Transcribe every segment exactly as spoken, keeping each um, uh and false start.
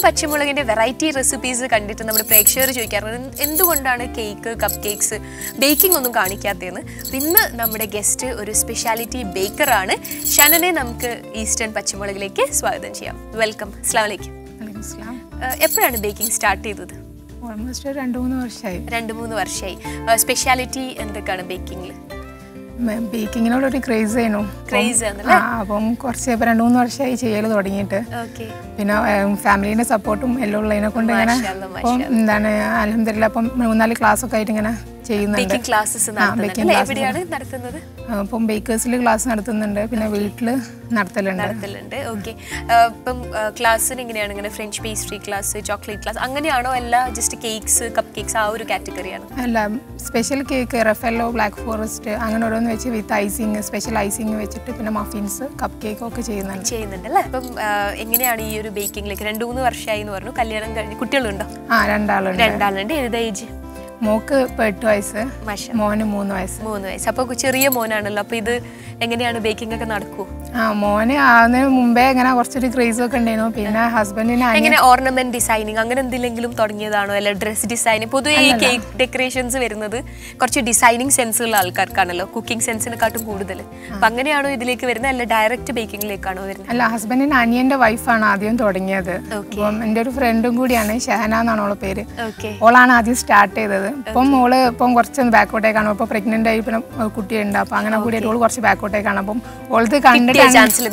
പച്ചമുളകിന്റെ variety recipes കണ്ടിട്ട് നമ്മുടെ പ്രേക്ഷകർ ചോദിക്കാറുണ്ട് എന്തുകൊണ്ടാണ് കേക്ക് കപ്പ് കേക്ക്സ് ബേക്കിംഗ് ഒന്നും കാണിക്കാത്തതെന്ന്. ഇന്ന് നമ്മുടെ ഗസ്റ്റ് ഒരു സ്പെഷ്യാലിറ്റി ബേക്കറാണ്. ഷനനെ നമുക്ക് ഈസ്റ്റേൺ പച്ചമുളകിലേക്ക് സ്വാഗതം ചെയ്യാം. വെൽക്കം. അസ്സലാമു അലൈക്കും. എപ്പോഴാണ് ബേക്കിംഗ് സ്റ്റാർട്ട് ചെയ്തത്? ഓൾമോസ്റ്റ് രണ്ട് മൂന്ന് വർഷമായി രണ്ട് മൂന്ന് വർഷമായി. സ്പെഷ്യാലിറ്റി എന്തൊക്കെയാണ് ബേക്കിങ്ങിൽ? ബേക്കിങ്ങിനോടൊരു ക്രേസ് ആയിരുന്നു. ക്രേസ് അപ്പം കുറച്ച് ഇപ്പം രണ്ട് മൂന്ന് വർഷമായി ചെയ്യൽ തുടങ്ങിയിട്ട്. പിന്നെ ഫാമിലിന്റെ സപ്പോർട്ടും എല്ലാം ഉള്ളതിനെ കൊണ്ട് ഇങ്ങനെ അപ്പം എന്താണ് അൽഹംദുലില്ലാ അപ്പം മൂന്നാല് ക്ലാസ് ഒക്കെ ആയിട്ട് ഇങ്ങനെ ചെയ്യുന്നുണ്ട്. അപ്പം ബേക്കേഴ്സിൽ ക്ലാസ് നടത്തുന്നുണ്ട്, പിന്നെ വീട്ടിൽ നടത്തലുണ്ട് നടത്തലുണ്ട് ഓക്കെ. ഇപ്പം ക്ലാസ്സിന് എങ്ങനെയാണ്? ഇങ്ങനെ French pastry class, chocolate class അങ്ങനെയാണോ? അല്ല ജസ്റ്റ് കേക്ക്സ് കപ്പ് കേക്ക്സ് ആ ഒരു കാറ്റഗറിയാണ്? അല്ല, special cake, Raffaello, black forest അങ്ങനെ ഓരോന്ന് വെച്ച് വിത്ത് ഐസിങ്, സ്പെഷ്യൽ ഐസിങ് വെച്ചിട്ട് പിന്നെ മഫിൻസ്, കപ്പ് കേക്ക് ഒക്കെ ചെയ്യുന്നുണ്ട് ചെയ്യുന്നുണ്ട് അല്ലേ? അപ്പം എങ്ങനെയാണ് ഈ ഒരു ബേക്കിംഗിലേക്ക്? രണ്ട് മൂന്ന് വർഷമായി എന്ന് പറഞ്ഞു. കല്യാണം കഴിഞ്ഞ് കുട്ടികളുണ്ടോ? ആ, രണ്ടാളുണ്ട്. രണ്ടാളുണ്ട്. ഏത് ഏജ്? മോക്ക് ഇപ്പൊ എട്ട് വയസ്സ്, മോന് മൂന്ന് വയസ്സ്. മൂന്ന് വയസ്സ്. അപ്പൊ ചെറിയ മോനാണല്ലോ. അപ്പൊ ഇത് എങ്ങനെയാണ് ബേക്കിംഗ് ഒക്കെ നടക്കൂ? ആ, മോന് ആവുന്നതിന് മുമ്പേ ഇങ്ങനെ കുറച്ചൊരു ക്രേസ് ഒക്കെ ഉണ്ടായിരുന്നു. പിന്നെ ഹസ്ബൻഡിന് എങ്ങനെ ഓർണമെന്റ് ഡിസൈനിങ് അങ്ങനെ എന്തെങ്കിലും തുടങ്ങിയതാണോ? അല്ല ഡ്രസ് ഡിസൈനിങ്? പൊതുവെ ഈ കേക്ക് ഡെക്കറേഷൻസ് വരുന്നത് കുറച്ച് ഡിസൈനിങ് സെൻസ് ഉള്ള ആൾക്കാർക്കാണല്ലോ, കുക്കിംഗ് സെൻസിനെക്കാട്ടും കൂടുതൽ. അപ്പൊ അങ്ങനെയാണോ ഇതിലേക്ക് വരുന്നത്? അല്ല ഡയറക്റ്റ് ബേക്കിംഗിലേക്കാണോ വരുന്നത്? അല്ല, ഹസ്ബൻഡിന് അനിയന്റെ വൈഫാണ് ആദ്യം തുടങ്ങിയത്. അപ്പം എൻ്റെ ഒരു ഫ്രണ്ടും കൂടിയാണ്, ഷഹന എന്നാണ് ഓളെ പേര്. ഓളാണ് ആദ്യം സ്റ്റാർട്ട് ചെയ്തത്. ഇപ്പം മോള് ഇപ്പം കുറച്ചൊന്ന് ബാക്കോട്ടേക്കാണ്. ഇപ്പൊ പ്രഗ്നന്റ് ആയി, പിന്നെ കുട്ടിയുണ്ട്. അപ്പൊ അങ്ങനെ കൂടിയിട്ട് ഓള് കുറച്ച് ബാക്കോട്ടേക്കാണ്. അപ്പം ഓളത് കണ്ടിട്ടാണ്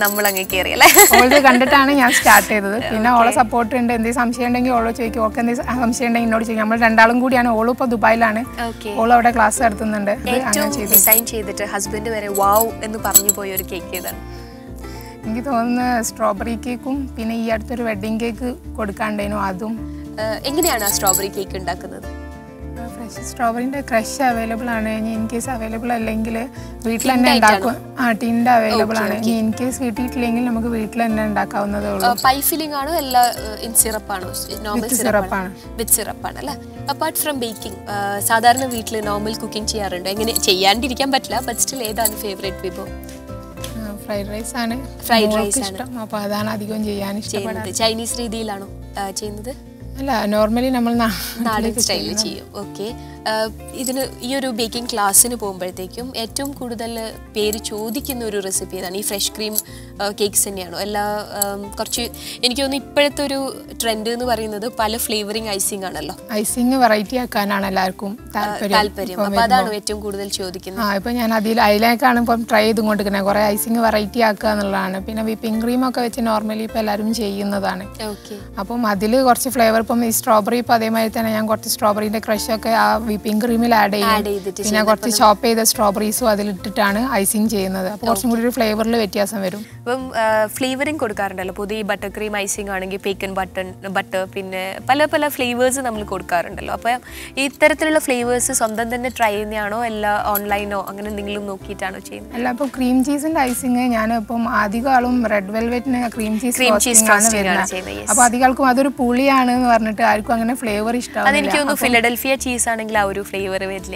ഓളത് കണ്ടിട്ടാണ് ഞാൻ സ്റ്റാർട്ട് ചെയ്തത്. പിന്നെ ഓളെ സപ്പോർട്ട് ഉണ്ട്. എന്തെങ്കിലും സംശയം ഉണ്ടെങ്കിൽ ഓളോ ചോദിക്കും, ഓൾക്ക് എന്തെങ്കിലും സംശയം ഉണ്ടെങ്കിൽ എന്നോട് ചോദിക്കും. നമ്മൾ രണ്ടാളും കൂടിയാണ്. ഓളും ഇപ്പൊ ദുബായിലാണ്, ഓളും അവിടെ ക്ലാസ് നടത്തുന്നുണ്ട്. ഡിസൈൻ ചെയ്തിട്ട് ഹസ്ബൻഡ് വരെ വാവ് എന്ന് പറഞ്ഞു പോയ ഒരു കേക്ക് ഏതാണ്? എനിക്ക് തോന്നുന്നു സ്ട്രോബെറി കേക്കും പിന്നെ ഈ അടുത്തൊരു വെഡിങ് കേക്ക് കൊടുക്കാണ്ടായിരുന്നു, അതും. എങ്ങനെയാണ് ആ സ്ട്രോബെറി കേക്ക് ഉണ്ടാക്കുന്നത്? ഫ്രഷ് സ്ട്രോബെറിന്റെ ക്രഷ് അവൈലബിൾ ആണ്. ഇനി ഇൻ കേസ് അവൈലബിൾ അല്ലെങ്കിൽ വീട്ടിൽ തന്നെ ഉണ്ടാക്കും. ആ, ടിൻഡ് അവൈലബിൾ ആണ്. ഇനി ഇൻ കേസ് കിട്ടിയിട്ടില്ലെങ്കിൽ നമുക്ക് വീട്ടിൽ തന്നെ ഉണ്ടാക്കാവുന്നതേ ഉള്ളൂ. പൈ ഫില്ലിംഗ് ആണോ? എല്ലാ ഇൻ സിറപ്പാണോ? നോർമൽ സിറപ്പാണ്. വിത്ത് സിറപ്പാണ് അല്ലേ? അപ്പാർട്ട് ഫ്രം ബേക്കിംഗ് സാധാരണ വീട്ടിൽ നോർമൽ കുക്കിംഗ് ചെയ്യാറുണ്ടോ? എങ്ങനെ ചെയ്യാണ്ടിരിക്കാൻ പറ്റില്ല, ബട്ട് സ്റ്റിൽ ഏതാണ് ഫേവറേറ്റ് വിഭവം? ഫ്രൈഡ് റൈസ് ആണ്. ഫ്രൈഡ് റൈസ് ആണ്. അപ്പോൾ അതാണ് അധികം ചെയ്യാൻ ഇഷ്ടപ്പെടുന്നത്. ചൈനീസ് രീതിയിലാണോ ചെയ്യുന്നത്? അല്ല, നോർമലി നമ്മൾ നാടൻ സ്റ്റൈലിൽ ചെയ്യും. ഓക്കെ. ഇതിന് ഈ ഒരു ബേക്കിംഗ് ക്ലാസ്സിന് പോകുമ്പോഴത്തേക്കും ഏറ്റവും കൂടുതൽ പേര് ചോദിക്കുന്ന ഒരു റെസിപ്പി ഏതാണ്? ഈ ഫ്രഷ് ക്രീം കേക്ക്സ് തന്നെയാണോ? എല്ലാ കുറച്ച് എനിക്ക് തോന്നുന്നു ഇപ്പോഴത്തെ ഒരു ട്രെൻഡ് എന്ന് പറയുന്നത് പല ഫ്ലേവറിങ് ഐസിങ് ആണല്ലോ. ഐസിങ് വെറൈറ്റി ആക്കാനാണ് എല്ലാവർക്കും താല്പര്യം. അപ്പൊ അതാണ് ഏറ്റവും കൂടുതൽ ചോദിക്കുന്നത്. ആ, ഇപ്പൊ ഞാൻ അതിൽ അതിലേക്കാണ് ഇപ്പം ട്രൈ ചെയ്തുകൊണ്ടിരിക്കുന്നത്. കുറെ ഐസിങ് വെറൈറ്റി ആക്കുക എന്നുള്ളതാണ്. പിന്നെ വിപ്പിംഗ് ക്രീം ഒക്കെ വെച്ച് നോർമലി ഇപ്പൊ എല്ലാവരും ചെയ്യുന്നതാണ്. അപ്പം അതിൽ കുറച്ച് ഫ്ലേവർ, ഇപ്പം ഈ സ്ട്രോബെറി ഇപ്പം അതേമാതിരി തന്നെ ഞാൻ കുറച്ച് സ്ട്രോബെറിന്റെ ക്രഷ് ഒക്കെ ആ വിപ്പിംഗ് ക്രീമിൽ ആഡ് ചെയ്യും. പിന്നെ കുറച്ച് ചോപ്പ് ചെയ്ത സ്ട്രോബെറീസും അതിലിട്ടിട്ടാണ് ഐസിങ് ചെയ്യുന്നത്. അപ്പോൾ കുറച്ചും കൂടി ഒരു ഫ്ലേവറിൽ വ്യത്യാസം വരും. ഇപ്പം ഫ്ലേവറിങ് കൊടുക്കാറുണ്ടല്ലോ പൊതുവെ. ബട്ടർ ക്രീം ഐസിങ് ആണെങ്കിൽ പേക്കൻ ബട്ടൺ ബട്ടർ പിന്നെ പല പല ഫ്ലേവേഴ്സ് നമ്മൾ കൊടുക്കാറുണ്ടല്ലോ. അപ്പോൾ ഇത്തരത്തിലുള്ള ഫ്ലേവേഴ്സ് സ്വന്തം തന്നെ ട്രൈ ചെയ്യുന്നതാണോ? അല്ല ഓൺലൈനോ അങ്ങനെ എന്തെങ്കിലും നോക്കിയിട്ടാണോ ചെയ്യുന്നത്? അല്ല, ഇപ്പോൾ ക്രീം ചീസിന്റെ ഐസിങ് ഞാൻ ഇപ്പം അധികം ആളും റെഡ് വെൽവെറ്റിന് ക്രീം ചീസ് ആണ് വരുന്നത്. അപ്പോൾ അധികം ആൾക്കും അതൊരു പുളിയാണ് എന്ന് പറഞ്ഞിട്ട് ആർക്കും അങ്ങനെ ഫ്ലേവർ ഇഷ്ടമാവില്ല. അതെനിക്ക് തോന്നുന്നു ഫിലഡൽഫിയ ചീസ് ആണെങ്കിൽ ആ ഒരു ഫ്ലേവർ വരില്ലേ?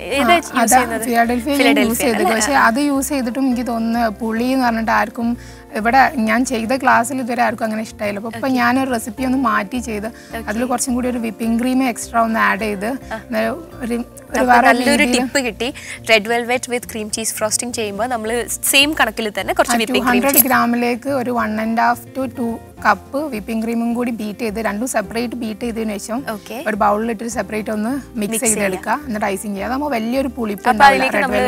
ഫിലഡൽഫിയ യൂസ് ചെയ്തത്. പക്ഷെ അത് യൂസ് ചെയ്തിട്ടും എനിക്ക് തോന്നുന്നു പുളി എന്ന് പറഞ്ഞിട്ട് ആർക്കും ഇവിടെ ഞാൻ ചെയ്ത ക്ലാസ്സിൽ ഇതുവരെ ആർക്കും അങ്ങനെ ഇഷ്ടമായില്ല. അപ്പോൾ ഇപ്പം ഞാനൊരു റെസിപ്പി ഒന്ന് മാറ്റി ചെയ്ത് അതിൽ കുറച്ചും കൂടി ഒരു വിപ്പിംഗ് ക്രീം എക്സ്ട്രാ ഒന്ന് ആഡ് ചെയ്ത് ഒരു നല്ലൊരു ടിപ്പ് കിട്ടി. Red velvet with cream cheese frosting ചെയ്യുമ്പോൾ നമ്മൾ സെയിം കണക്കിൽ തന്നെ കുറച്ച് വിപ്പിംഗ് ക്രീം ഹൺഡ്രഡ് ഗ്രാമിലേക്ക് ഒരു one and half to two cup whipping ക്രീമും കൂടി ബീറ്റ് ചെയ്ത് രണ്ടും സെപ്പറേറ്റ് ബീറ്റ് ചെയ്തതിനു ശേഷം ഒരു ബൗളിലിട്ട് സെപ്പറേറ്റ് ഒന്ന് മിക്സ് ചെയ്തെടുക്കുക. എന്നിട്ട് ഐസിങ് ചെയ്യുക. അതാകുമ്പോൾ വലിയൊരു പുളിപ്പ് ഒന്നും അല്ല.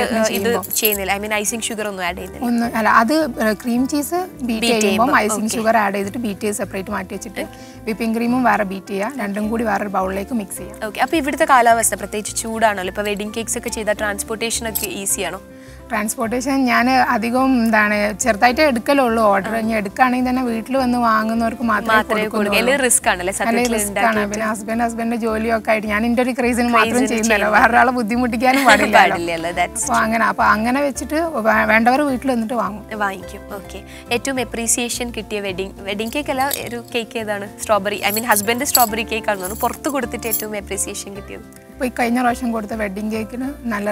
അത് ക്രീം ചീസ് ബീറ്റ് ചെയ്യുമ്പോൾ ഐസിങ് ഷുഗർ ആഡ് ചെയ്തിട്ട് ബീറ്റ് ചെയ്ത് സെപ്പറേറ്റ് മാറ്റി വെച്ചിട്ട് വിപ്പിംഗ് ക്രീമും വേറെ ബീറ്റ് ചെയ്യുക. രണ്ടും കൂടി വേറെ ബൗളിലേക്ക് മിക്സ് ചെയ്യുക. ഓക്കെ. അപ്പോൾ ഇവിടുത്തെ കാലാവസ്ഥ പ്രത്യേകിച്ച് ചൂടാണല്ലോ. ഇപ്പോൾ വെഡിങ് കേക്ക്സ് ഒക്കെ ചെയ്താൽ ട്രാൻസ്പോർട്ടേഷൻ ഒക്കെ ഈസിയാണോ? ട്രാൻസ്പോർട്ടേഷൻ ഞാൻ അധികം എന്താണ് ചെറുതായിട്ട് എടുക്കലുള്ളൂ ഓർഡർ. ഇനി എടുക്കുകയാണെങ്കിൽ തന്നെ വീട്ടിൽ വന്ന് വാങ്ങുന്നവർക്ക് മാത്രമേ കൊടുക്കുള്ളൂ. റിസ്ക് ആണ്. പിന്നെ ഹസ്ബൻഡ് ഹസ്ബൻഡിന്റെ ജോലിയൊക്കെ ആയിട്ട് ഞാൻ എൻ്റെ ഒരു ക്രേസിന് മാത്രം ചെയ്യുന്നല്ലോ, വേറൊരാളെ ബുദ്ധിമുട്ടിക്കാനും പാടില്ല. അപ്പോൾ അങ്ങനെ അപ്പോൾ അങ്ങനെ വെച്ചിട്ട് വേണ്ടവർ വീട്ടിൽ വന്നിട്ട് വാങ്ങും വാങ്ങിക്കും. ഓക്കെ. ഏറ്റവും അപ്രീസിയേഷൻ കിട്ടിയ വെഡിങ് വെഡിങ് കേക്ക് അല്ല ഒരു കേക്ക് ഏതാണ്? Strawberry I mean husband strawberry cake ആണെന്ന് തോന്നുന്നു. പുറത്ത് കൊടുത്തിട്ട് ഏറ്റവും അപ്രീസിയേഷൻ കിട്ടിയത് ഇപ്പോൾ ഈ കഴിഞ്ഞ പ്രാവശ്യം കൊടുത്ത വെഡിങ് കേക്കിന് നല്ല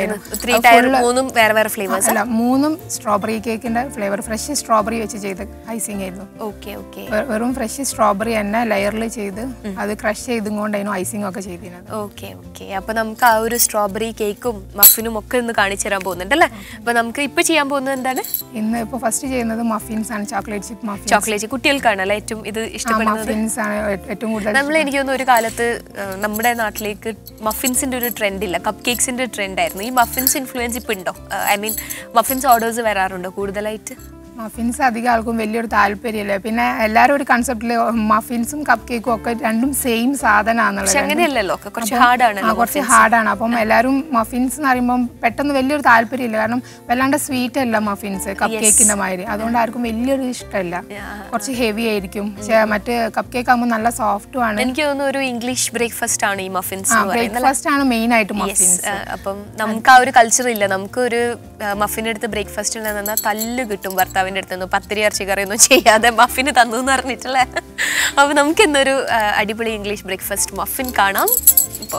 അല്ല മൂന്നും സ്ട്രോബെറി കേക്കിന്റെ ഫ്ലേവർ ഫ്രഷ് സ്ട്രോബെറി വെച്ച് ചെയ്ത് ഐസിങ് ആയിരുന്നു. ഓക്കെ ഓക്കെ വെറും ഫ്രഷ് സ്ട്രോബെറി തന്നെ ലെയറിൽ ചെയ്ത് അത് ക്രഷ് ചെയ്തും കൊണ്ടായിരുന്നു ഐസിങ് ഒക്കെ ചെയ്തിരുന്നത്. ഓക്കെ ഓക്കെ അപ്പൊ നമുക്ക് ആ ഒരു സ്ട്രോബെറി കേക്കും മഫിനും ഒക്കെ ഇന്ന് കാണിച്ചു തരാൻ പോകുന്നുണ്ട് അല്ലേ? അപ്പൊ നമുക്ക് ഇപ്പൊ ചെയ്യാൻ പോകുന്നത് എന്താണ്? ഇന്ന് ഇപ്പൊ ഫസ്റ്റ് ചെയ്യുന്നത് മഫിൻസ് ആണ്. Chocolate chip muffins. ചോക്ലേറ്റ് കുട്ടികൾക്കാണല്ലേ ഏറ്റവും ഇത് ഇഷ്ടപ്പെടുന്നത്? മഫിൻസ് ആണ് ഏറ്റവും കൂടുതൽ. നമ്മൾ എനിക്ക് തോന്നുന്നു ഒരു കാലത്ത് നമ്മുടെ നാട്ടിലേക്ക് മഫിൻസിന്റെ ഒരു ട്രെൻഡ് ഇല്ല, കപ്പ് കേക്സിന്റെ ട്രെൻഡ് ആയിരുന്നു. ഈ മഫിൻസ് ഇൻഫ്ലുവൻസ് ഇപ്പൊ ഉണ്ടോ? ഐ മീൻ മഫിൻസ് ഓർഡേഴ്സ് വരാറുണ്ടോ കൂടുതലായിട്ട്? മഫിൻസ് അധികം ആൾക്കും വലിയൊരു താല്പര്യമില്ല. പിന്നെ എല്ലാവരും ഒരു കൺസെപ്റ്റില് മഫിൻസും കപ്പ് കേക്കും ഒക്കെ രണ്ടും സെയിം സാധനമാണുള്ളത്. അങ്ങനെയല്ലല്ലോ, കുറച്ച് ഹാർഡാണ്. കുറച്ച് ഹാർഡാണ്. അപ്പം എല്ലാവരും മഫിൻസ് എന്ന് പറയുമ്പോൾ പെട്ടെന്ന് വലിയൊരു താല്പര്യമില്ല. കാരണം വല്ലാണ്ട് സ്വീറ്റ് അല്ല മഫിൻസ് കപ്പ് കേക്കിന്റെ മാതിരി. അതുകൊണ്ട് ആർക്കും വലിയൊരു ഇഷ്ടമല്ല, കുറച്ച് ഹെവി ആയിരിക്കും. പക്ഷേ മറ്റേ കപ്പ് കേക്ക് ആകുമ്പോൾ നല്ല സോഫ്റ്റും ആണ്. എനിക്ക് തോന്നുന്നു ഒരു ഇംഗ്ലീഷ് ബ്രേക്ക്ഫാസ്റ്റ് ആണ് ഈ മഫിൻസ്. ബ്രേക്ക്ഫാസ്റ്റ് ആണ് മെയിൻ ആയിട്ട് മഫിൻസ്. അപ്പം നമുക്ക് ആ ഒരു കൾച്ചർ ഇല്ല. നമുക്ക് ഒരു മഫിൻ എടുത്ത് ബ്രേക്ക്ഫാസ്റ്റ് ഉണ്ടെന്നാൽ തല്ല് കിട്ടും ഭർത്താവ് അടുത്ത്. പത്തിരി ഇറച്ചി കറിയൊന്നും ചെയ്യാതെ മഫിന് തന്നു എന്ന് പറഞ്ഞിട്ടല്ലേ? അപ്പൊ നമുക്ക് ഇന്നൊരു അടിപൊളി ഇംഗ്ലീഷ് ബ്രേക്ക്ഫാസ്റ്റ് മഫിൻ കാണാം. ഇപ്പോൾ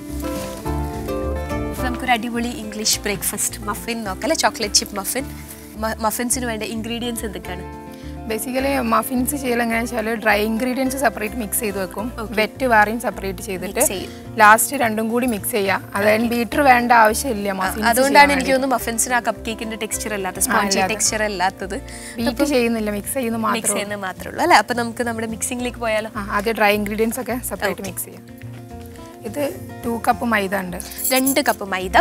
നമുക്കൊരു അടിപൊളി ഇംഗ്ലീഷ് ബ്രേക്ക്ഫാസ്റ്റ് മഫിൻ നോക്കാം അല്ലെ? Chocolate chip muffin. മഫിൻസിന് വേണ്ട ഇൻഗ്രീഡിയൻസ് എന്തൊക്കെയാണ്? ബേസിക്കലി മഫിൻസ് ചെയ്യൽ എങ്ങനെയാണെന്ന് വെച്ചാൽ ഡ്രൈ ഇൻഗ്രീഡിയൻസ് സെപ്പറേറ്റ് മിക്സ് ചെയ്ത് വെക്കും, വെറ്റ് വേറെയും സെപ്പറേറ്റ് ചെയ്തിട്ട് ലാസ്റ്റ് രണ്ടും കൂടി മിക്സ് ചെയ്യാം. അതായത് ബീറ്റർ വേണ്ട ആവശ്യമില്ല. അതുകൊണ്ടാണ് എനിക്ക് തോന്നുന്നു മഫിൻസിന് ആ കപ്പ് കേക്കിന്റെ ടെക്സ്ചർ അല്ലാത്തത്, സ്പോഞ്ചി ടെക്സ്ചർ അല്ലാത്തത്. ബീറ്റ് ചെയ്യുന്നില്ല, മിക്സ് ചെയ്യുന്നത് മാത്രമേ ഉള്ളൂ അല്ലേ? അപ്പൊ നമുക്ക് നമ്മുടെ മിക്സിംഗിലേക്ക് പോയാലോ? ആദ്യം ഡ്രൈ ഇൻഗ്രീഡിയൻസ് ഒക്കെ സെപ്പറേറ്റ് മിക്സ് ചെയ്യാം. ഇത് ടു കപ്പ് മൈദ ഉണ്ട്. രണ്ട് കപ്പ് മൈദ.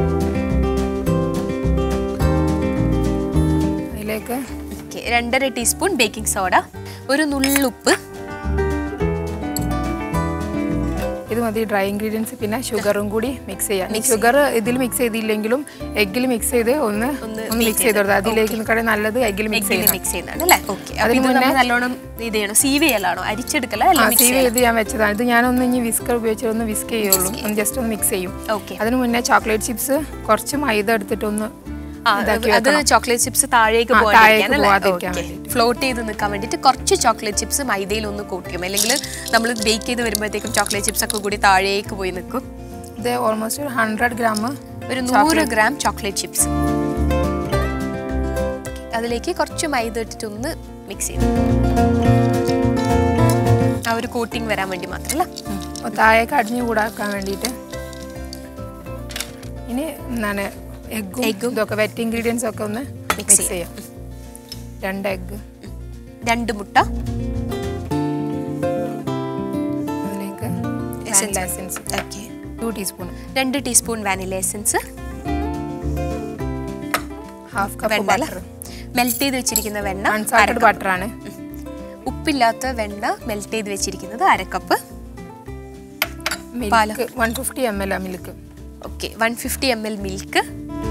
അതിലേക്ക് രണ്ടര ടീസ്പൂൺ ബേക്കിംഗ് സോഡ, ഒരു നുള്ളുപ്പ്. ഇത് മതി ഡ്രൈ ഇൻഗ്രീഡിയൻസ്. പിന്നെ ഷുഗറും കൂടി മിക്സ് ചെയ്യാം. ഷുഗർ ഇതിൽ മിക്സ് ചെയ്തില്ലെങ്കിലും എഗ്ഗിൽ മിക്സ് ചെയ്ത് ഒന്ന് ഒന്ന് മിക്സ് ചെയ്ത് കൊടുത്താൽ അതിലേക്ക് നല്ലത് എഗ്ഗിൽ മിക്സ് ചെയ്ത് മിക്സ് ചെയ്യുന്നതാണ് അല്ലേ? ഓക്കെ. അതിന് മുന്നേ നല്ലോണം ഇത് ചെയ്യണം, സീവ് ചെയ്യലാണോ എടുക്കലോ? സീവ് ചെയ്ത് ഞാൻ വെച്ചതാണ്. ഇത് ഞാനൊന്ന് ഇനി വിസ്കർ ഉപയോഗിച്ച് ഒന്ന് വിസ്ക് ചെയ്യുള്ളൂ, ഒന്ന് ജസ്റ്റ് ഒന്ന് മിക്സ് ചെയ്യും. ഓക്കെ. അതിന് മുന്നേ ചോക്ലേറ്റ് ചിപ്സ് കുറച്ച് മൈദ എടുത്തിട്ടൊന്ന് അത് ചോക്ലേറ്റ് ചിപ്സ് താഴേക്ക് ഫ്ലോട്ട് ചെയ്ത് നിൽക്കാൻ വേണ്ടിയിട്ട് കുറച്ച് ചോക്ലേറ്റ് ചിപ്സ് മൈദയിൽ ഒന്ന് കൂട്ടിയും, അല്ലെങ്കിൽ നമ്മൾ ബേക്ക് ചെയ്ത് വരുമ്പോഴത്തേക്കും ചോക്ലേറ്റ് ചിപ്സ് ഒക്കെ കൂടി താഴേക്ക് പോയി നിൽക്കും. ഇത് ഓൾമോസ്റ്റ് ഒരു ഹൺഡ്രഡ് ഗ്രാം ഒരു നൂറ് ഗ്രാം ചോക്ലേറ്റ് ചിപ്സ്. അതിലേക്ക് കുറച്ച് മൈദ ഇട്ടിട്ടൊന്ന് മിക്സ് ചെയ്ത് ആ ഒരു കോട്ടിങ് വരാൻ വേണ്ടി മാത്രമല്ല, താഴേക്ക് അടിഞ്ഞു കൂടാക്കാൻ വേണ്ടിയിട്ട്. ഇനി എന്താണ് എഗ്ഗും എഗ്ഗും ഇതൊക്കെ വെറ്റ് ഇൻഗ്രീഡിയൻസ് ഒക്കെ ഒന്ന് മിക്സ് ചെയ്യാം. രണ്ട് എഗ്ഗ്, രണ്ട് മുട്ട, അതിലേക്ക് വാനില എസൻസ് ടു ടീസ്പൂൺ, രണ്ട് teaspoon vanilla essence, half cup butter, melt ചെയ്ത് വെച്ചിരിക്കുന്ന വെണ്ണ, അൺസാൾട്ടഡ് ബട്ടർ ആണ്. ഉപ്പില്ലാത്ത വെണ്ണ മെൽറ്റ് ചെയ്ത് വെച്ചിരിക്കുന്നത് അര cup, milk one fifty M L milk. Okay, one fifty M L milk.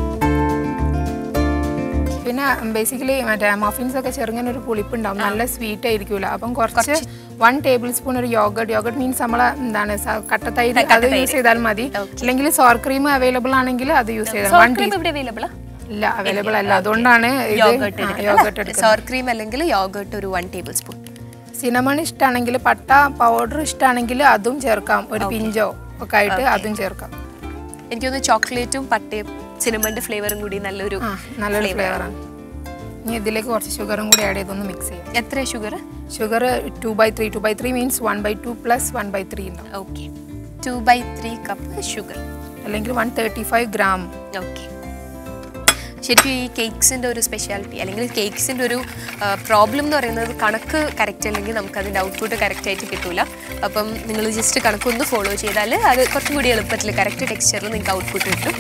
പിന്നെ ബേസിക്കലി മറ്റേ മഫിൻസ് ഒക്കെ ചെറുങ്ങനെ ഒരു പുളിപ്പുണ്ടാവും, നല്ല സ്വീറ്റ് ആയിരിക്കൂല. അപ്പം കുറച്ച് വൺ ടേബിൾ സ്പൂൺ ഒരു യോഗർട്ട്. യോഗർട്ട് മീൻസ് നമ്മളെ എന്താണ് കട്ടത്തൈര്, അത് യൂസ് ചെയ്താൽ മതി. അല്ലെങ്കിൽ സോർ ക്രീം അവൈലബിൾ ആണെങ്കിൽ അത് യൂസ് ചെയ്താൽ. ഇല്ല, അവൈലബിൾ അല്ല, അതുകൊണ്ടാണ് സോർ ക്രീം അല്ലെങ്കിൽ യോഗർട്ട് ഒരു വൺ ടേബിൾ സ്പൂൺ. സിനമൺ ഇഷ്ടമാണെങ്കിൽ, പട്ട പൗഡർ ഇഷ്ടമാണെങ്കിൽ അതും ചേർക്കാം, ഒരു പിഞ്ചോ ഒക്കെ ആയിട്ട് അതും ചേർക്കാം. എനിക്ക് തോന്നുന്നു ചോക്ലേറ്റും പട്ടയും സിനമന്റെ ഫ്ലേവറും കൂടി നല്ലൊരു നല്ലൊരു ഫ്ലേവറാണ്. ഇനി ഇതിലേക്ക് കുറച്ച് ഷുഗറും കൂടി ആഡ് ചെയ്തൊന്ന് മിക്സ് ചെയ്യാം. എത്ര sugar? Sugar two by three two by three means one by two plus one by three ഉണ്ടാവും. Okay, two by three cup sugar അല്ലെങ്കിൽ one thirty five gram. Okay. ശരിക്കും ഈ കേക്ക്സിൻ്റെ ഒരു സ്പെഷ്യാലിറ്റി അല്ലെങ്കിൽ കേക്ക്സിൻ്റെ ഒരു പ്രോബ്ലം എന്ന് പറയുന്നത് കണക്ക് കറക്റ്റ് അല്ലെങ്കിൽ നമുക്ക് അതിൻ്റെ ഔട്ട്പുട്ട് കറക്റ്റായിട്ട് കിട്ടില്ല. അപ്പം നിങ്ങൾ ജസ്റ്റ് കണക്കൊന്ന് ഫോളോ ചെയ്താൽ അത് കുറച്ചും കൂടി എളുപ്പത്തിൽ കറക്റ്റ് ടെക്സ്ചറിൽ നിങ്ങൾക്ക് ഔട്ട്പുട്ട് കിട്ടും.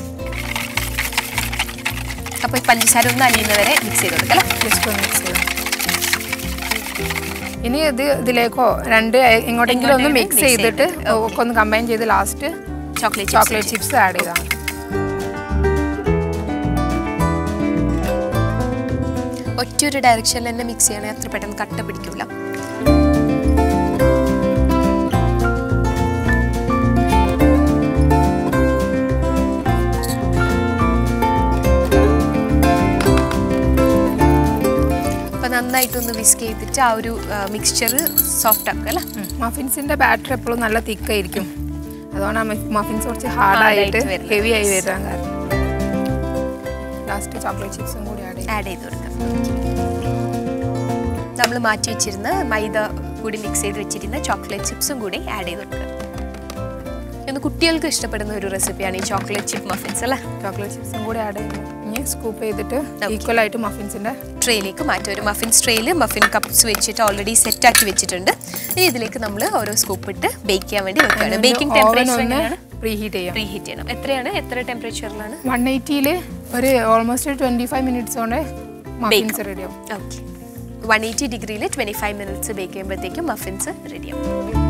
അപ്പോൾ ഈ പഞ്ചസാര ഒന്ന് അലിയുന്നവരെ മിക്സ് ചെയ്ത് കൊടുക്കാം. ജസ്റ്റ് ഒന്ന് മിക്സ് ചെയ്ത് ഇനി ഇത് ഇതിലേക്കോ രണ്ട് എങ്ങോട്ടെങ്കിലും ഒന്ന് മിക്സ് ചെയ്തിട്ട് ഒക്കെ ഒന്ന് കമ്പൈൻ ചെയ്ത് last chocolate chocolate chips add ചെയ്താൽ മതി. ഒറ്റൊരു ഡയറക്ഷനിൽ തന്നെ മിക്സ് ചെയ്യണമെങ്കിൽ അത്ര പെട്ടെന്ന് കട്ട പിടിക്കില്ല. അപ്പം നന്നായിട്ടൊന്ന് വിസ്ക് ചെയ്തിട്ട് ആ ഒരു മിക്സ്ചർ സോഫ്റ്റ് ആക്കുക അല്ലേ? മഫിൻസിൻ്റെ ബാറ്റർ എപ്പോഴും നല്ല തിക്കായിരിക്കും. അതുകൊണ്ടാണ് മഫിൻസ് കുറച്ച് ഹാർഡായിട്ട് ഹെവി ആയി വരാൻ കാരണം. ലാസ്റ്റ് ചോക്ലേറ്റ് ചിപ്സും കൂടി ആഡ് ആഡ് ചെയ്ത് കൊടുക്കാം. നമ്മൾ മാറ്റി വെച്ചിരുന്ന മൈദ കൂടി മിക്സ് ചെയ്ത് വെച്ചിരുന്ന ചോക്ലേറ്റ് ചിപ്സും കൂടി ആഡ് ചെയ്ത് കൊടുക്കുക. ഇന്ന് കുട്ടികൾക്ക് ഇഷ്ടപ്പെടുന്ന ഒരു റെസിപ്പിയാണ് ഈ ചോക്ലേറ്റ് ചിപ്പ് മഫിൻസ് അല്ലേ? ചോക്ലേറ്റ് ചിപ്സും കൂടി ആഡ് ചെയ്യുന്നു. ഇനി സ്കൂപ്പ് ചെയ്തിട്ട് ഈക്വൽ ആയിട്ട് മഫിൻസിൻ്റെ ട്രേയിലേക്ക് മാറ്റും. ഒരു മഫിൻസ് ട്രേയിൽ മഫിൻ കപ്സ് വെച്ചിട്ട് ഓൾറെഡി സെറ്റ് ആക്കി വെച്ചിട്ടുണ്ട്. ഇനി ഇതിലേക്ക് നമ്മൾ ഓരോ സ്കൂപ്പ് ഇട്ട് ബേക്ക് ചെയ്യാൻ വേണ്ടി വെക്കുകയാണ്. ബേക്കിംഗ് ടെമ്പറേച്ചർ എങ്ങനെയാണ്? പ്രീഹീറ്റ് ചെയ്യാം. പ്രീഹീറ്റ് ചെയ്യണം. എത്രയാണ്? എത്ര ടെമ്പറേച്ചറിലാണ്? വൺ എയ്റ്റിയിൽ ഒരു ഓൾമോസ്റ്റ് ട്വൻറ്റി ഫൈവ് മിനിറ്റ്സ് കൊണ്ട് മഫിൻസ് റെഡിയാവും. ഓക്കെ, വൺ എയ്റ്റി ഡിഗ്രിയിൽ ട്വൻറ്റി ഫൈവ് മിനിറ്റ്സ് ബേക്ക് ചെയ്യുമ്പോഴത്തേക്കും മഫിൻസ് റെഡിയാവും.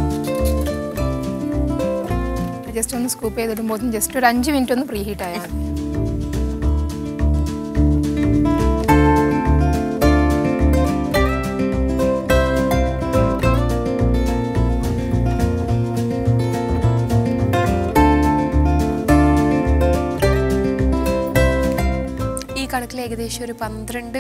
ജസ്റ്റ് ഒന്ന് സ്കൂപ്പ് ചെയ്തിടുമ്പോൾ ജസ്റ്റ് ഒരു അഞ്ച് മിനിറ്റ് ഒന്ന് പ്രീഹീറ്റ് ആയാൽ മതി. ഈ കണക്കിൽ ഏകദേശം ഒരു പന്ത്രണ്ട്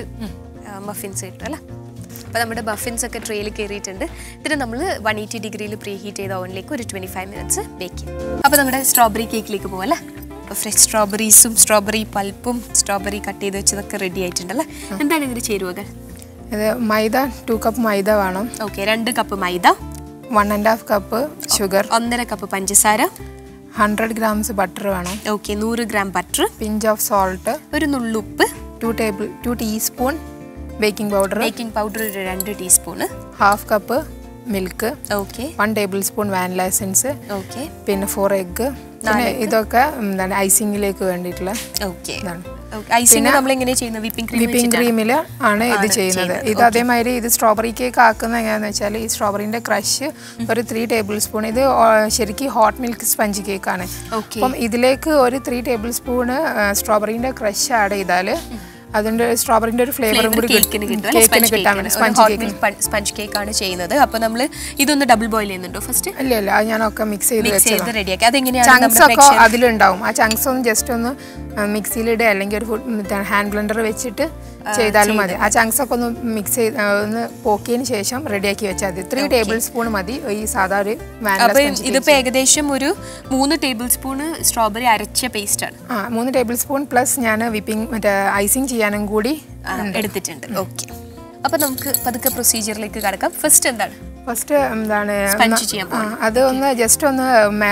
മഫിൻസ് കിട്ടും അല്ലേ? അപ്പോൾ നമ്മുടെ മഫിൻസ് ഒക്കെ ട്രേയിൽ കയറിയിട്ടുണ്ട്. ഇതിന് നമ്മൾ വൺ എയ്റ്റി ഡിഗ്രിയിൽ പ്രീ ഹീറ്റ് ചെയ്ത ഓവനിലേക്ക് ഒരു ട്വൻറ്റി ഫൈവ് മിനിറ്റ്സ് ബേക്ക് ചെയ്യും. അപ്പോൾ നമ്മുടെ സ്ട്രോബെറി കേക്കിലേക്ക് പോകാം അല്ലേ? അപ്പോൾ ഫ്രഷ് സ്ട്രോബെറീസും സ്ട്രോബെറി പൾപ്പും സ്ട്രോബെറി കട്ട് ചെയ്ത് വെച്ചതൊക്കെ റെഡി ആയിട്ടുണ്ടല്ലേ? എന്താണ് ഇതിന് ചേരുവകൾ? ഇത് മൈദ ടു കപ്പ് മൈദ വേണം. ഓക്കെ, രണ്ട് cup maida, one and half cup sugar, ഒന്നര കപ്പ് പഞ്ചസാര, ഹൺഡ്രഡ് ഗ്രാംസ് ബട്ടർ വേണം. ഓക്കെ, നൂറ് gram butter, pinch of salt, ഒരു നുള്ളുപ്പ്, two table two teaspoon baking powder, baking powder ഒരു രണ്ട് ടീസ്പൂണ്, half cup milk, okay, one tablespoon vanilla essence, okay, പിന്നെ ഫോർ എഗ്ഗ്. പിന്നെ ഇതൊക്കെ എന്താണ് ഐസിങ്ങിലേക്ക് വേണ്ടിയിട്ടുള്ള ഓക്കെ ഇതാണ്. ഐസിങ് നമ്മൾ എങ്ങനെ ചെയ്യുന്നത്? വിപ്പിംഗ് ക്രീം വിപ്പിംഗ് ക്രീമിൽ ആണ് ഇത് ചെയ്യുന്നത്. ഇത് അതേമാതിരി ഇത് സ്ട്രോബെറി കേക്ക് ആക്കുന്നത് എങ്ങനെയാണെന്ന് വെച്ചാൽ ഈ സ്ട്രോബെറിൻ്റെ ക്രഷ് ഒരു ത്രീ ടേബിൾ സ്പൂൺ, ഇത് ശരിക്കും ഹോട്ട് മിൽക്ക് സ്പഞ്ച് കേക്കാണ്. അപ്പം ഇതിലേക്ക് ഒരു ത്രീ ടേബിൾ സ്പൂണ് സ്ട്രോബെറിൻ്റെ ക്രഷ് ആഡ് ചെയ്താൽ അതിന്റെ സ്ട്രോബെറിന്റെ ഒരു ഫ്ലേവറും കൂടി കേക്കിന് കിട്ടാൻ വേണ്ടി സ്പഞ്ച് കേക്ക് ആണ് ചെയ്യുന്നത്. അപ്പോൾ നമ്മൾ ഇതൊന്ന് ഡബിൾ ബോയിൽ ചെയ്യുന്നുണ്ടോ ഫസ്റ്റ്? ഇല്ല ഇല്ല, അത് ഞാനൊക്കെ മിക്സ് ചെയ്ത് വെച്ചത് റെഡിയാക്കി. അതെങ്ങനെയാണ്? ചങ്ക്സ് ഒക്കെ അതിലുണ്ടാവും. ആ ചങ്ക്സ് ഒന്ന് ജസ്റ്റ് ഒന്ന് മിക്സിയിലിടുക, അല്ലെങ്കിൽ ഒരു ഫുഡ് ഹാൻഡ് ബ്ലെൻഡർ വെച്ചിട്ട് ചെയ്താലും മതി. ആ ചങ്ക്സ് ഒക്കെ ഒന്ന് മിക്സ് ചെയ്ത് ഒന്ന് പോക്കിയതിന് ശേഷം റെഡിയാക്കി വെച്ചാൽ മതി. ത്രീ ടേബിൾ സ്പൂൺ മതി ഈ സാധാ ഒരു വാനില. ഇതിപ്പോൾ ഏകദേശം ഒരു മൂന്ന് ടേബിൾ സ്പൂൺ സ്ട്രോബെറി അരച്ച പേസ്റ്റ് ആണ്. ആ മൂന്ന് ടേബിൾ സ്പൂൺ പ്ലസ് ഞാൻ വിപ്പിംഗ് മറ്റേ ഐസിങ് ചെയ്യാനും കൂടി എടുത്തിട്ടുണ്ട്. ഓക്കെ, അപ്പോൾ നമുക്ക് പതുക്കെ പ്രൊസീജിയറിലേക്ക് കടക്കാം. ഫസ്റ്റ് എന്താണ്? ഫസ്റ്റ് എന്താണ് അത് ഒന്ന് ജസ്റ്റ് ഒന്ന്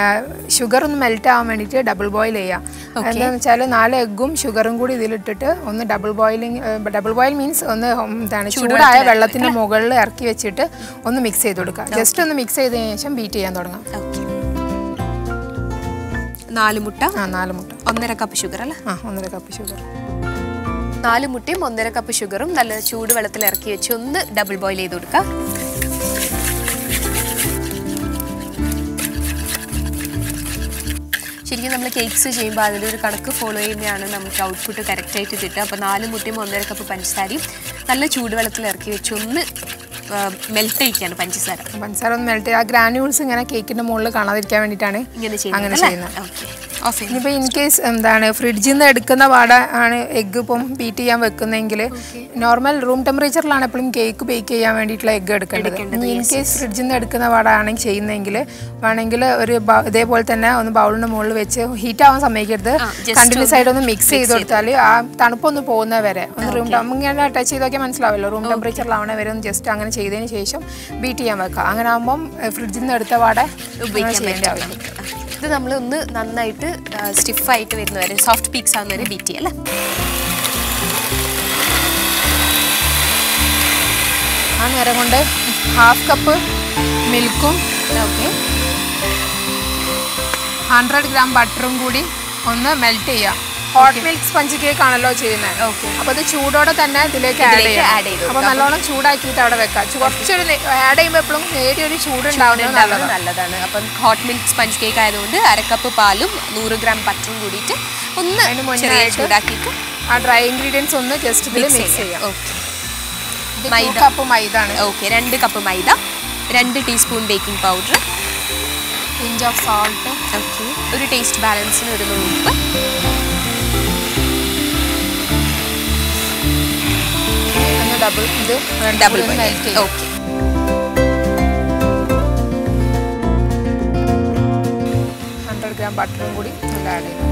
ഷുഗർ ഒന്ന് മെൽറ്റ് ആവാൻ വേണ്ടിയിട്ട് ഡബിൾ ബോയിൽ ചെയ്യാം. എന്താണെന്ന് വെച്ചാൽ നാല് എഗ്ഗും ഷുഗറും കൂടി ഇതിലിട്ടിട്ട് ഒന്ന് double boiling, double boil means ഒന്ന് എന്താണ് ചൂടായ വെള്ളത്തിൻ്റെ മുകളിൽ ഇറക്കി വെച്ചിട്ട് ഒന്ന് മിക്സ് ചെയ്ത് കൊടുക്കുക. ജസ്റ്റ് ഒന്ന് മിക്സ് ചെയ്തതിന് ശേഷം ബീറ്റ് ചെയ്യാൻ തുടങ്ങാം. നാല് മുട്ട, ആ നാല് മുട്ട, ഒന്നര കപ്പ് ഷുഗർ അല്ലേ? ആ ഒന്നര കപ്പ് ഷുഗർ. നാല് മുട്ടയും ഒന്നര കപ്പ് ഷുഗറും നല്ല ചൂട് വെള്ളത്തിൽ ഇറക്കി വെച്ച് ഒന്ന് ഡബിൾ ബോയിൽ ചെയ്ത് കൊടുക്കാം. ശരിക്കും നമ്മൾ കേക്ക്സ് ചെയ്യുമ്പോൾ അതിൻ്റെ ഒരു കണക്ക് ഫോളോ ചെയ്യുന്നതാണ് നമുക്ക് ഔട്ട്പുട്ട് കറക്റ്റായിട്ട് കിട്ടുക. അപ്പോൾ നാല് മുട്ടയും ഒന്നര കപ്പ് പഞ്ചസാരയും നല്ല ചൂടുവെള്ളത്തിൽ ഇറക്കി വെച്ച് ഒന്ന് മെൽറ്റ് ചെയ്യിക്കാണ് പഞ്ചസാര. പഞ്ചസാര ഒന്ന് മെൽറ്റ്, ആ ഗ്രാനുൾസ് ഇങ്ങനെ കേക്കിൻ്റെ മുകളിൽ കാണാതിരിക്കാൻ വേണ്ടിയിട്ടാണ് ഇങ്ങനെ അങ്ങനെ ചെയ്യുന്നത്. ഇനിയിപ്പോൾ ഇൻ കേസ് എന്താണ് ഫ്രിഡ്ജിൽ നിന്ന് എടുക്കുന്ന പാട ആണ് എഗ്ഗ് ഇപ്പം ബീറ്റ് ചെയ്യാൻ വെക്കുന്നതെങ്കിൽ നോർമൽ റൂം ടെമ്പറേച്ചറിലാണ് എപ്പോഴും കേക്ക് ബേക്ക് ചെയ്യാൻ വേണ്ടിയിട്ടുള്ള എഗ്ഗ് എടുക്കേണ്ടത്. ഇൻ കേസ് ഫ്രിഡ്ജിൽ നിന്ന് എടുക്കുന്ന പാടാണ് ചെയ്യുന്നതെങ്കിൽ വേണമെങ്കിൽ ഒരു ഇതേപോലെ തന്നെ ഒന്ന് ബൗളിന് മുകളിൽ വെച്ച് ഹീറ്റ് ആവാൻ സമ്മതിക്കരുത്, കണ്ടിന്യൂസ് ആയിട്ട് ഒന്ന് മിക്സ് ചെയ്ത് കൊടുത്താൽ ആ തണുപ്പൊന്ന് പോകുന്ന വരെ ഒന്ന് റൂം ഇങ്ങനെ ടച്ച് ചെയ്ത് നോക്കിയാൽ മനസ്സിലാവല്ലോ, റൂം ടെമ്പറേച്ചറിലാവണ വരെ ഒന്ന് ജസ്റ്റ് അങ്ങനെ ചെയ്തതിന് ശേഷം ബീറ്റ് ചെയ്യാൻ വെക്കുക. അങ്ങനെ ആകുമ്പം ഫ്രിഡ്ജിൽ നിന്ന് എടുത്ത പാടെ ചെയ്യേണ്ട ആവശ്യം. ഇത് നമ്മൾ ഒന്ന് നന്നായിട്ട് സ്റ്റിഫായിട്ട് വരുന്നവരെ, സോഫ്റ്റ് പീക്സ് ആവുന്നവരെ ബീറ്റ് ചെയ്യാം അല്ലേ? ആ നേരം കൊണ്ട് ഹാഫ് കപ്പ് മിൽക്കും ഓക്കെ ഹൺഡ്രഡ് ഗ്രാം ബട്ടറും കൂടി ഒന്ന് മെൽറ്റ് ചെയ്യാം. ഹോട്ട് മിൽക്ക് സ്പഞ്ച് കേക്ക് ആണല്ലോ ചെയ്യുന്നത്. ഓക്കെ, അപ്പോൾ അത് ചൂടോടെ തന്നെ ഇതിലേക്ക് ആഡ് ചെയ്യാം. അപ്പോൾ നല്ലോണം ചൂടാക്കിയിട്ട് അവിടെ വെക്കാം. കുറച്ചൊരു ആഡ് ചെയ്യുമ്പോൾ എപ്പോഴും നേരിയൊരു ചൂടുണ്ടാവുന്നത് നല്ലതാണ്. അപ്പം ഹോട്ട് മിൽക്ക് സ്പഞ്ച് കേക്ക് ആയതുകൊണ്ട് അരക്കപ്പ് പാലും നൂറ് ഗ്രാം ബട്ടറും കൂടിയിട്ട് ഒന്ന് അതിന് മുന്നേ ചൂടാക്കിയിട്ട് ആ ഡ്രൈ ഇൻഗ്രീഡിയൻസ് ഒന്ന് ജസ്റ്റ് ഇതിൽ മിക്സ് ചെയ്യാം. ഓക്കെ, മൈദ കപ്പ് മൈദ ആണ്. ഓക്കെ, രണ്ട് കപ്പ് മൈദ, രണ്ട് teaspoon baking powder, pinch of salt, okay, ഒരു ടേസ്റ്റ് ബാലൻസിന് ഒരു ഉപ്പ്, ഡബിൾ ഇത് ഡബിൾ മെൽറ്റ് ചെയ്യും. ഓക്കെ, ഗ്രാം ബട്ടറും കൂടി ഇതിൽ ആഡ് ചെയ്യും.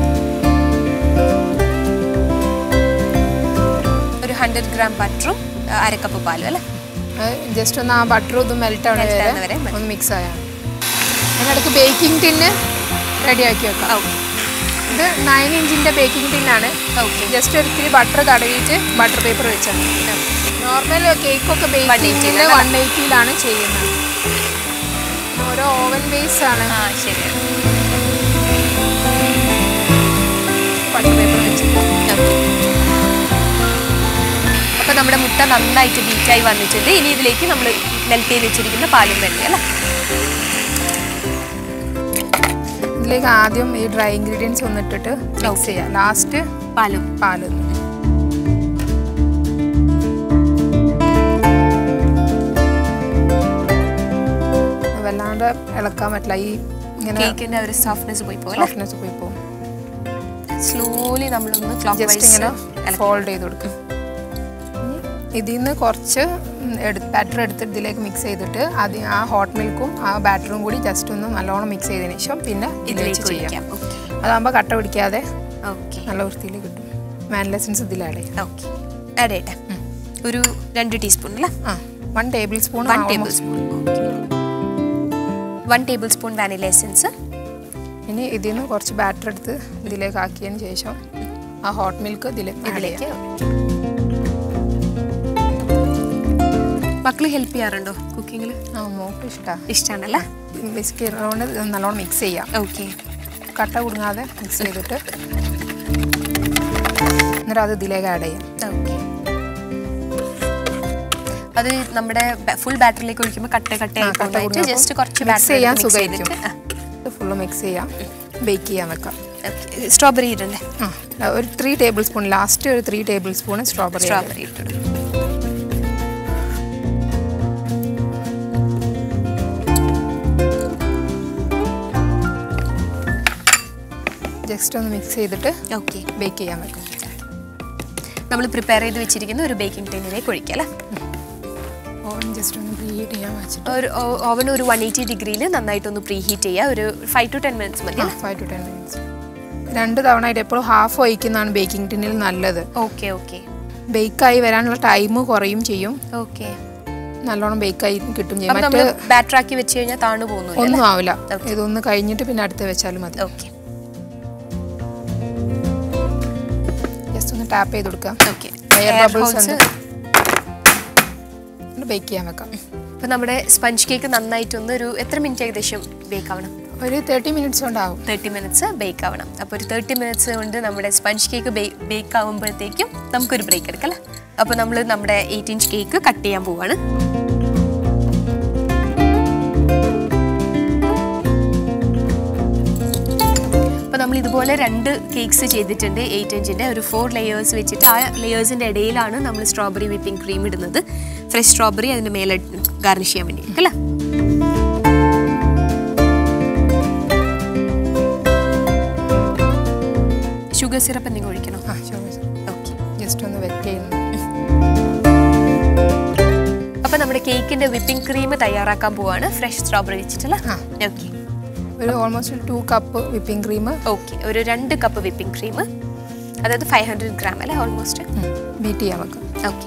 ഒരു ഹൺഡ്രഡ് ഗ്രാം ബട്ടറും അരക്കപ്പ് പാലും അല്ലേ? ജസ്റ്റ് ഒന്ന് ആ ബട്ടറും ഇതും മെൽറ്റ് ആവുന്ന വരെ ഒന്ന് മിക്സ് ആയാണ്. അതിനിടയ്ക്ക് ബേക്കിംഗ് ടിന്ന് റെഡിയാക്കി വെക്കാം. ഇത് നയൻ ഇഞ്ചിൻ്റെ ബേക്കിംഗ് ടിന്നാണ്. ഓക്കെ, ജസ്റ്റ് ഒരിത്തിരി ബട്ടർ തടവിയിട്ട് ബട്ടർ പേപ്പർ വെച്ചാൽ നോർമൽ കേക്കൊക്കെ ബേക്കിംഗ് വൺ എയ്റ്റിയിലാണ് ചെയ്യുന്നത്. ഓരോ ഓവൻ ബേസ് ആണ്. ബട്ടർ പേപ്പർ വെച്ചിട്ട് അപ്പോൾ നമ്മുടെ മുട്ട നന്നായിട്ട് ബീറ്റായി വന്നിട്ടുണ്ട്. ഇനി ഇതിലേക്ക് നമ്മൾ മെൽറ്റ് ചെയ്ത് വെച്ചിരിക്കുന്ന പാലും വെള്ളം അല്ലേ? ഇതിലേക്ക് ആദ്യം ഈ ഡ്രൈ ഇൻഗ്രീഡിയൻസ് ഒന്നിട്ടിട്ട് മിക്സ് ചെയ്യാം. ലാസ്റ്റ് പാലും പാലും വല്ലാണ്ട് ഇളക്കാൻ പറ്റില്ല. ഈ ഇങ്ങനെ കേക്കിന്റെ ഒരു സോഫ്റ്റ്നെസ് പോയി പോകും. സോഫ്റ്റ്നെസ് പോയി പോകും. സ്ലോലി നമ്മളൊന്ന് ജസ്റ്റ് ഇങ്ങനെ ഫോൾഡ് ചെയ്ത് കൊടുക്കും. ഇതിൽ നിന്ന് കുറച്ച് ബാറ്റർ എടുത്തിട്ട് ഇതിലേക്ക് മിക്സ് ചെയ്തിട്ട് അത് ആ ഹോട്ട് മിൽക്കും ആ ബാറ്ററും കൂടി ജസ്റ്റ് ഒന്ന് നല്ലോണം മിക്സ് ചെയ്തതിന് ശേഷം പിന്നെ ഇതിലേക്ക് ചെയ്യാം. അതാകുമ്പോൾ കട്ട പിടിക്കാതെ നല്ല വൃത്തിയിൽ കിട്ടും. വാനില എസൻസ് ഇതിൽ ആഡ് ചെയ്യാം. ഓക്കെ, ആഡ് ചെയ്യട്ടെ. ഒരു രണ്ട് ടീസ്പൂൺ അല്ലേ? ആ, one tablespoon one tablespoon one tablespoon vanilla essence. ഇനി ഇതിൽ നിന്ന് കുറച്ച് ബാറ്റർ എടുത്ത് ഇതിലേക്ക് ആക്കിയതിന് ശേഷം ആ ഹോട്ട് മിൽക്ക് ഇതിലേക്ക് ഇതിലേക്ക് മക്കള് ഹെൽപ്പ് ചെയ്യാറുണ്ടോ കുക്കിങ്ങിൽ? ആ, മോക്ക് ഇഷ്ടമാണ്. ഇഷ്ടമാണല്ലേ? ബിസ്ക്കറ്റ് കൊണ്ട് നല്ലോണം മിക്സ് ചെയ്യാം. ഓക്കെ, കട്ട കുടുങ്ങാതെ മിക്സ് ചെയ്തിട്ട് എന്നിട്ട് അത് ഇതിലേക്ക് ആഡ് ചെയ്യാം. ഓക്കെ, അത് നമ്മുടെ ഫുൾ ബാറ്ററിലേക്ക് ഒഴിക്കുമ്പോൾ കട്ട കട്ടയായിട്ട് ജസ്റ്റ് കുറച്ച് മിക്സ് ചെയ്യാൻ സുഖമായിരിക്കും. ഫുള്ള് മിക്സ് ചെയ്യാം. ബേക്ക് ചെയ്യാൻ വെക്കാം. സ്ട്രോബെറി ഇടണ്ടേ? ആ, ഒരു ത്രീ ടേബിൾ സ്പൂൺ ലാസ്റ്റ് ഒരു three tablespoon strawberry strawberry ഇട്ടിടും. ജസ്റ്റ് ഒന്ന് മിക്സ് ചെയ്തിട്ട് ഓക്കെ ബേക്ക് ചെയ്യാൻ വെക്കും. നമ്മൾ പ്രിപ്പയർ ചെയ്ത് വെച്ചിരിക്കുന്ന ഒരു ബേക്കിംഗ് ടിന്നിലേക്ക് ഒഴിക്കാം അല്ലേ? ഓവൻ ജസ്റ്റ് ഒന്ന് പ്രീ ഹീറ്റ് ചെയ്യാൻ വെച്ചിട്ട് ഒരു ഓവൻ ഒരു വൺ എയ്റ്റി ഡിഗ്രിയിൽ നന്നായിട്ടൊന്ന് പ്രീ ഹീറ്റ് ചെയ്യുക. ഒരു ഫൈവ് ടു ടെൻ മിനിറ്റ്സ് മതി. ഫൈവ് ടു ടെൻ മിനിറ്റ്സ് രണ്ട് തവണ ആയിട്ട് എപ്പോഴും ഹാഫ് ഒഴിക്കുന്നതാണ് ബേക്കിംഗ് ടിന്നിൽ നല്ലത്. ഓക്കെ ഓക്കെ, ബേക്കായി വരാനുള്ള ടൈം കുറയും ചെയ്യും. ഓക്കെ, നല്ലോണം ബേക്കായി കിട്ടും ചെയ്യും. മറ്റേ ബാറ്റർ ആക്കി വെച്ച് കഴിഞ്ഞാൽ താണു പോകുന്നു, ഒന്നും ആവില്ല. ഇതൊന്ന് കഴിഞ്ഞിട്ട് പിന്നെ അടുത്ത് വെച്ചാലും മതി. ഓക്കെ, ജസ്റ്റ് ഒന്ന് ടാപ്പ് ചെയ്ത് കൊടുക്കാം. ഓക്കെ, എയർ ബബിൾസ് ബേക്ക് ചെയ്യാൻ വെക്കാം. അപ്പോൾ നമ്മുടെ സ്പഞ്ച് കേക്ക് നന്നായിട്ടൊന്ന് ഒരു എത്ര മിനിറ്റ് ഏകദേശം ബേക്ക് ആവണം? ഒരു തേർട്ടി മിനിറ്റ്സ് കൊണ്ടാവും. തേർട്ടി മിനിറ്റ്സ് ബേക്ക് ആവണം. അപ്പോൾ ഒരു തേർട്ടി മിനിറ്റ്സ് കൊണ്ട് നമ്മുടെ സ്പഞ്ച് കേക്ക് ബേക്ക് ആകുമ്പോഴത്തേക്കും നമുക്കൊരു ബ്രേക്ക് എടുക്കാം അല്ലേ? അപ്പോൾ നമ്മൾ നമ്മുടെ എയ്റ്റ് ഇഞ്ച് കേക്ക് കട്ട് ചെയ്യാൻ പോവാണ്. അപ്പോൾ നമ്മൾ ഇതുപോലെ രണ്ട് കേക്ക്സ് ചെയ്തിട്ടുണ്ട്. എയ്റ്റ് ഇഞ്ചിൻ്റെ ഒരു ഫോർ ലെയേഴ്സ് വെച്ചിട്ട് ആ ലെയേഴ്സിൻ്റെ ഇടയിലാണ് നമ്മൾ സ്ട്രോബെറി വിപ്പിംഗ് ക്രീം ഇടുന്നത്. ഫ്രഷ് സ്ട്രോബെറി അതിൻ്റെ മേലെ ഗാർണിഷ് ചെയ്യാൻ വേണ്ടി അല്ലേ? ഷുഗർ സിറപ്പ് എന്തെങ്കിലും ഒഴിക്കണോ? ആ, ഷുഗർ സിറപ്പ്. ഓക്കെ, ജസ്റ്റ് ഒന്ന് വെറ്റ് ചെയ്യുന്നു. അപ്പോൾ നമ്മുടെ കേക്കിൻ്റെ വിപ്പിംഗ് ക്രീം തയ്യാറാക്കാൻ പോവാണ് ഫ്രഷ് സ്ട്രോബെറി വെച്ചിട്ടല്ലേ? ആ, ഓക്കെ, ഒരു almost two cup whipping cream. Okay, ഒരു രണ്ട് കപ്പ് വിപ്പിംഗ് ക്രീം, അതായത് ഫൈവ് ഹൺഡ്രഡ് ഗ്രാം അല്ലേ ഓൾമോസ്റ്റ്. ബീറ്റ് ചെയ്യാൻ വെക്കാം. ഓക്കെ,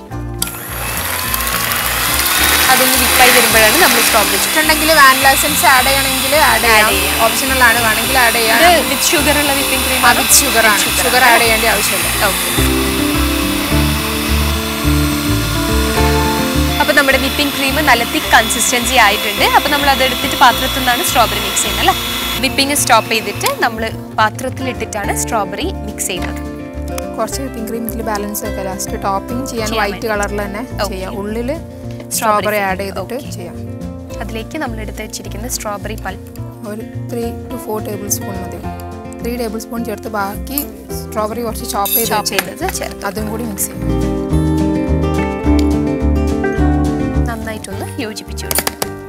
അതൊന്ന് വിപ്പായി വരുമ്പോഴാണ് നമ്മൾ സ്ട്രോബെറി ഇട്ടുണ്ടെങ്കിൽ വാനില എസൻസ് ആഡ് ചെയ്യണമെങ്കിൽ ആഡ് ചെയ്യാം. ഓപ്ഷണൽ ആണ്, വേണമെങ്കിൽ ആഡ് ചെയ്യാം. വിത്ത് ഷുഗർ ഉള്ള വിപ്പിംഗ് ക്രീം? വിത്ത് ഷുഗർ ആണ്. ഷുഗർ ആഡ് ചെയ്യേണ്ട ആവശ്യമില്ല. ഓക്കെ, അപ്പോൾ നമ്മുടെ വിപ്പിംഗ് ക്രീം നല്ല തിക്ക് കൺസിസ്റ്റൻസി ആയിട്ടുണ്ട്. അപ്പോൾ നമ്മൾ അത് എടുത്തിട്ട് പാത്രത്തിൽ നിന്നാണ് സ്ട്രോബെറി മിക്സ് ചെയ്യുന്നത് അല്ലേ? വിപ്പിംഗ് സ്റ്റോപ്പ് ചെയ്തിട്ട് നമ്മൾ പാത്രത്തിലിട്ടിട്ടാണ് സ്ട്രോബെറി മിക്സ് ചെയ്യുന്നത്. കുറച്ച് വിപ്പിംഗ് ക്രീം ഇതിൽ ബാലൻസ് ഒക്കെ ലാസ്റ്റ് ടോപ്പിംഗ് ചെയ്യാൻ വൈറ്റ് കളറിൽ തന്നെ ചെയ്യാം. ഉള്ളിൽ സ്ട്രോബെറി ആഡ് ചെയ്തിട്ട് ചെയ്യാം. അതിലേക്ക് നമ്മൾ എടുത്ത് വെച്ചിരിക്കുന്ന സ്ട്രോബെറി പൾപ്പ് ഒരു three two four tablespoon മതി. ത്രീ ടേബിൾ സ്പൂൺ ചേർത്ത് ബാക്കി സ്ട്രോബെറി കുറച്ച് ചോപ്പ് ചെയ്ത് ചോപ്പ് ചെയ്തത് ചേർത്ത് അതും കൂടി മിക്സ് ചെയ്യും. നന്നായിട്ടൊന്ന് യോജിപ്പിച്ചു കൊടുക്കും.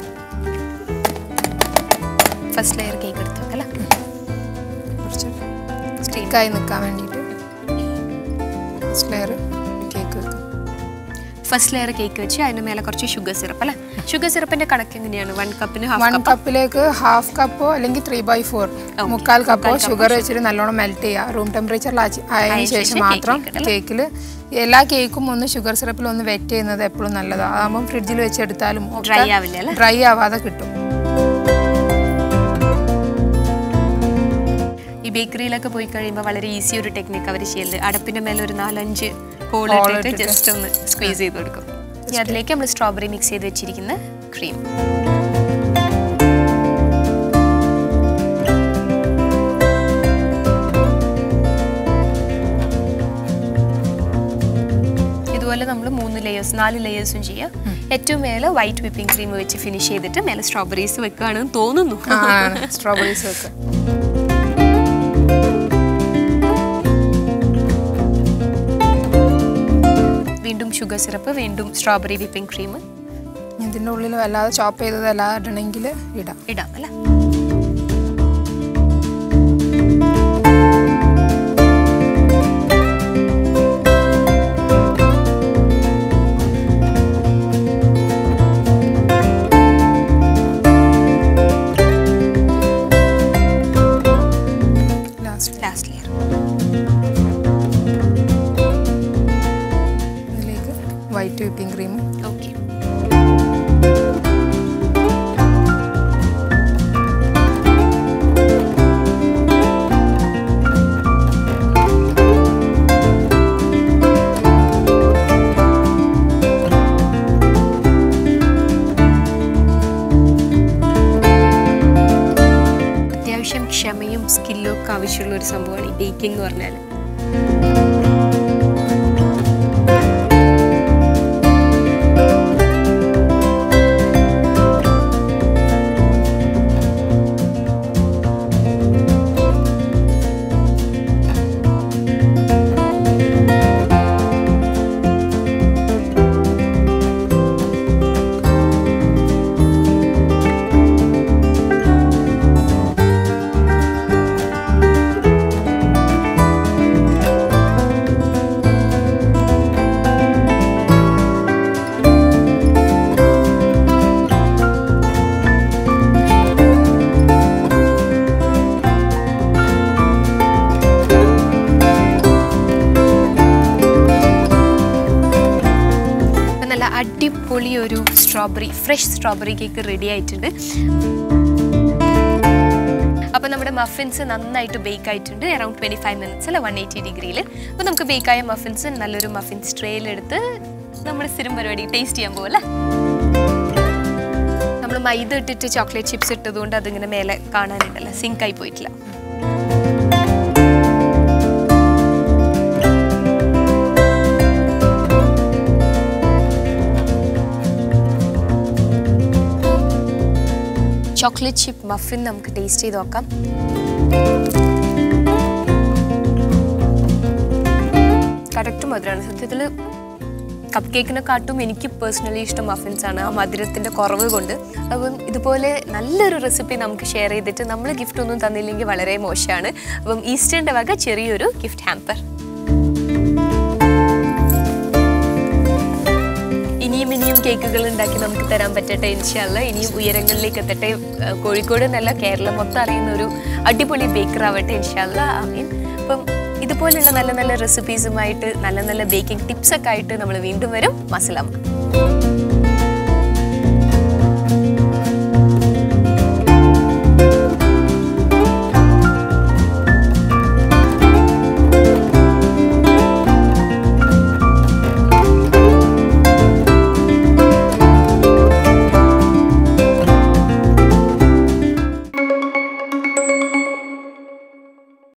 ഫസ്റ്റ് ലെയർ കേക്ക് എടുത്ത് വെക്കല്ലേ? കുറച്ച് സ്റ്റേക്കായി നിൽക്കാൻ വേണ്ടിയിട്ട് ഫസ്റ്റ് ലെയർ കേക്ക് വെക്കും. ഫസ്റ്റ് ലെയർ കേക്ക് വെച്ച് അതിന് മേലെ കുറച്ച് ഷുഗർ സിറപ്പ് അല്ലേ? ഷുഗർ സിറപ്പിന്റെ കണക്ക് എങ്ങനെയാണ്? വൺ കപ്പിന് വൺ കപ്പിലേക്ക് ഹാഫ് കപ്പോ അല്ലെങ്കിൽ ത്രീ ബൈ ഫോർ മുക്കാൽ കപ്പോ ഷുഗർ വെച്ചിട്ട് നല്ലോണം മെൽറ്റ് ചെയ്യുക. റൂം ടെമ്പറേച്ചറിൽ ആയതിനു ശേഷം മാത്രം കേക്കിൽ എല്ലാ കേക്കും ഒന്ന് ഷുഗർ സിറപ്പിൽ ഒന്ന് വെറ്റ് ചെയ്യുന്നത് എപ്പോഴും നല്ലതാണ്. അതാകുമ്പോൾ ഫ്രിഡ്ജിൽ വെച്ചെടുത്താലും ഡ്രൈ ആവില്ല, ഡ്രൈ ആവാതെ കിട്ടും. ഈ ബേക്കറിയിലൊക്കെ പോയി കഴിയുമ്പോൾ വളരെ ഈസി ഒരു ടെക്നിക്ക് അവർ ചെയ്യല്. അടപ്പിന്റെ മേലെ ഒരു നാലഞ്ച് ഹോൾ ഇട്ടിട്ട് ജസ്റ്റ് ഒന്ന് സ്ക്വീസ് ചെയ്ത് കൊടുക്കും. ഇനി അതിലേക്ക് നമ്മൾ സ്ട്രോബെറി മിക്സ് ചെയ്ത് വെച്ചിരിക്കുന്ന ക്രീം. ഇതുപോലെ നമ്മൾ മൂന്ന് ലെയേഴ്സ് നാല് ലെയേഴ്സും ചെയ്യാം. ഏറ്റവും മേലെ വൈറ്റ് വിപ്പിംഗ് ക്രീം വെച്ച് ഫിനിഷ് ചെയ്തിട്ട് മേലെ സ്ട്രോബെറീസ് വെക്കുകയാണെന്ന് തോന്നുന്നു. സ്ട്രോബെറീസ് വെക്കുക. വീണ്ടും ഷുഗർ സിറപ്പ്, വീണ്ടും സ്ട്രോബെറി വിപ്പിംഗ് ക്രീം. ഇതിൻ്റെ ഉള്ളിൽ വല്ലാതെ ചോപ്പ് ചെയ്തത് എല്ലാം ഇടണമെങ്കിൽ ഇടാം ഇടാം അല്ലേ? Last layer. ഇതിലേക്ക് വൈറ്റ് വിപ്പിംഗ് ക്രീം. ഓക്കെ. അത്യാവശ്യം ക്ഷമയും സ്കില്ലും ഒക്കെ ആവശ്യമുള്ള ഒരു സംഭവമാണ് ഈ ബേക്കിംഗ് എന്ന് പറഞ്ഞാൽ. അടിപൊളി ഒരു strawberry fresh strawberry cake ready ആയിട്ടുണ്ട്. അപ്പോൾ നമ്മുടെ മഫിൻസ് നന്നായിട്ട് ബേക്ക് ആയിട്ടുണ്ട്. അറൗണ്ട് ട്വൻറ്റി ഫൈവ് മിനിറ്റ്സ് അല്ല വൺ എയ്റ്റി ഡിഗ്രിയിൽ. അപ്പോൾ നമുക്ക് ബേക്കായ മഫിൻസ് നല്ലൊരു മഫിൻസ് ട്രേയിലെടുത്ത് നമ്മുടെ സ്ഥിരം പരിപാടി ടേസ്റ്റ് ചെയ്യാൻ പോകല്ലേ. നമ്മൾ മൈദ ഇട്ടിട്ട് ചോക്ലേറ്റ് ചിപ്സ് ഇട്ടതുകൊണ്ട് അതിങ്ങനെ മേലെ കാണാനുണ്ടല്ലോ, സിങ്കായി പോയിട്ടില്ല. ചോക്ലേറ്റ് ചിപ്പ് മഫിൻ നമുക്ക് ടേസ്റ്റ് ചെയ്ത് നോക്കാം. കറക്റ്റ് മധുരമാണ്. സത്യത്തിൽ കപ്പ് കേക്കിനെക്കാട്ടും എനിക്ക് പേഴ്സണലി ഇഷ്ടം മഫിൻസ് ആണ്, ആ മധുരത്തിൻ്റെ കുറവ് കൊണ്ട്. അപ്പം ഇതുപോലെ നല്ലൊരു റെസിപ്പി നമുക്ക് ഷെയർ ചെയ്തിട്ട് നമ്മൾ ഗിഫ്റ്റ് ഒന്നും തന്നില്ലെങ്കിൽ വളരെ മോശമാണ്. അപ്പം ഈസ്റ്ററിൻ്റെ വക ചെറിയൊരു ഗിഫ്റ്റ് ഹാമ്പർ. ഇനിയും ഇനിയും കേക്കുകൾ ഉണ്ടാക്കി നമുക്ക് തരാൻ പറ്റട്ടെ ഇൻഷാല്ല. ഇനിയും ഉയരങ്ങളിലേക്ക് എത്തട്ടെ. കോഴിക്കോട് എന്നല്ല കേരളം മൊത്തം അറിയുന്ന ഒരു അടിപൊളി ബേക്കർ ആവട്ടെ ഇൻഷാല്ല. ആമീൻ. അപ്പം ഇതുപോലുള്ള നല്ല നല്ല റെസിപ്പീസുമായിട്ട് നല്ല നല്ല ബേക്കിംഗ് ടിപ്സൊക്കെ ആയിട്ട് നമ്മൾ വീണ്ടും വരും. മസലാമ.